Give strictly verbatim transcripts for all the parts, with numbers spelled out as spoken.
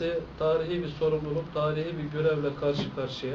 Tarihi bir sorumluluk, tarihi bir görevle karşı karşıya.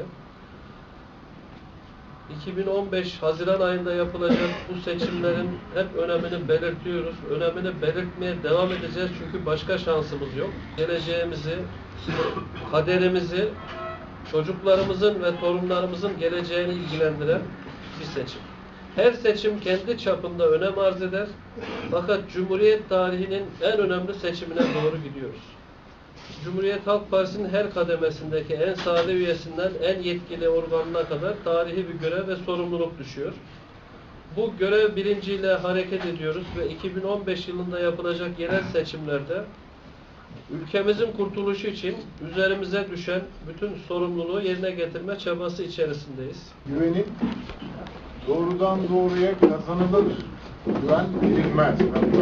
iki bin on beş Haziran ayında yapılacak bu seçimlerin hep önemini belirtiyoruz. Önemini belirtmeye devam edeceğiz çünkü başka şansımız yok. Geleceğimizi, kaderimizi, çocuklarımızın ve torunlarımızın geleceğini ilgilendiren bir seçim. Her seçim kendi çapında önem arz eder. Fakat Cumhuriyet tarihinin en önemli seçimine doğru gidiyoruz. Cumhuriyet Halk Partisi'nin her kademesindeki en sade üyesinden en yetkili organına kadar tarihi bir görev ve sorumluluk düşüyor. Bu görev bilinciyle hareket ediyoruz ve iki bin on beş yılında yapılacak yerel seçimlerde ülkemizin kurtuluşu için üzerimize düşen bütün sorumluluğu yerine getirme çabası içerisindeyiz. Güvenin doğrudan doğruya kazanılır. Güven verilmez.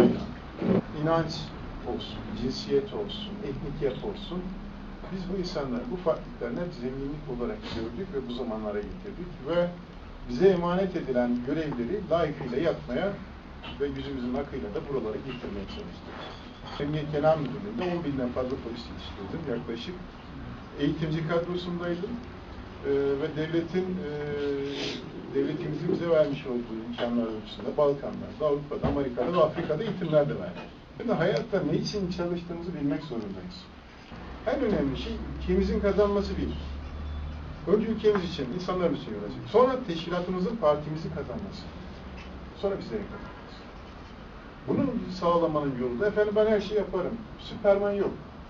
İnanç olsun, cinsiyet olsun, etnik yapı olsun. Biz bu insanları, bu farklılıklarını hep zenginlik olarak gördük ve bu zamanlara getirdik ve bize emanet edilen görevleri layıkıyla yapmaya ve yüzümüzün akıyla da buralara getirmeye çalıştık. Emniyet Genel Müdürlüğü'nde on binden fazla polis yetiştirdim. Yaklaşık eğitimci kadrosundaydım. Ee, ve devletin e, devletimizin bize vermiş olduğu imkanlar ölçüsünde Balkanlar'da, Avrupa'da, Amerika'da ve Afrika'da eğitimler de verdik. Şimdi hayatta ne için çalıştığımızı bilmek zorundayız. En önemli şey ülkemizin kazanması bir. Önce ülkemiz için, insanlarımız için olacak. Sonra teşkilatımızın, partimizin kazanması. Sonra bizlerin kazanması. Bunun sağlamanın yolu da efendim ben her şeyi yaparım. Süperman yok.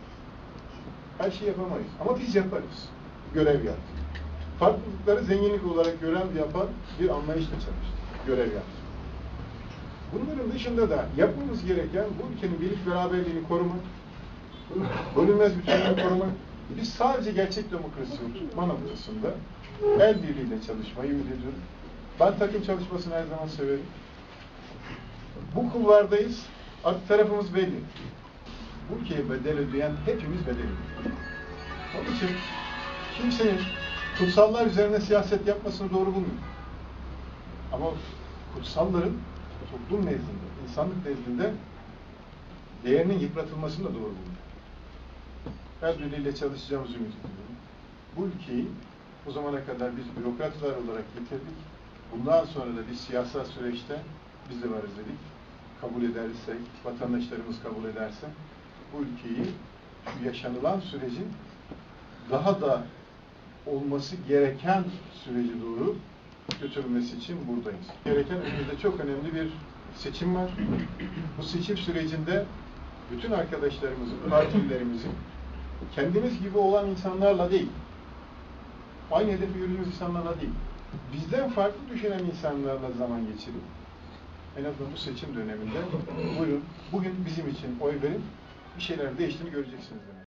Her şeyi yapamayız. Ama biz yaparız. Görev yaptık. Farklılıkları zenginlik olarak gören, yapan bir anlayışla çalıştık. Görev yaptık. Bunların dışında da yapmamız gereken bu ülkenin birlik beraberliğini korumak, bölünmez bütünlüğünü korumak. Biz sadece gerçek demokrasiyi tutma noktasında el birliğiyle çalışmayı ümit ediyorum. Ben takım çalışmasını her zaman severim. Bu kulvardayız. Artık tarafımız belli. Bu ülkeye bedel ödeyen hepimiz bedel ödüyoruz. Onun için kimsenin kutsallar üzerine siyaset yapmasını doğru bulmuyorum. Ama kutsalların toplum nezdinde, insanlık nezdinde değerinin yıpratılmasını da doğru bulmuyorum. Her biriyle çalışacağımızı ümit ediyorum. Bu ülkeyi o zamana kadar biz bürokratlar olarak getirdik. Bundan sonra da bir siyasal süreçte biz de varız dedik. Kabul edersek, vatandaşlarımız kabul ederse bu ülkeyi şu yaşanılan sürecin daha da olması gereken süreci doğru götürülmesi için buradayız. Gereken önümüzde çok önemli bir seçim var. Bu seçim sürecinde bütün arkadaşlarımızın, partilerimizin kendimiz gibi olan insanlarla değil, aynı hedefi yürüdüğümüz insanlarla değil, bizden farklı düşünen insanlarla zaman geçirip en azından bu seçim döneminde buyurun, bugün bizim için oy verin, bir şeyler değiştiğini göreceksiniz.